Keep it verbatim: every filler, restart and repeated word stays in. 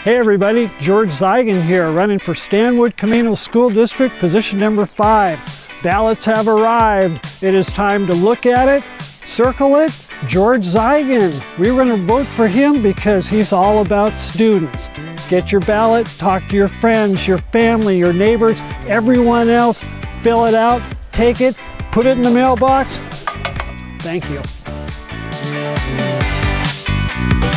Hey everybody, George Zeigen here, running for Stanwood Camino School District, position number five. Ballots have arrived. It is time to look at it, circle it, George Zeigen. We're going to vote for him because he's all about students. Get your ballot, talk to your friends, your family, your neighbors, everyone else, fill it out, take it, put it in the mailbox. Thank you.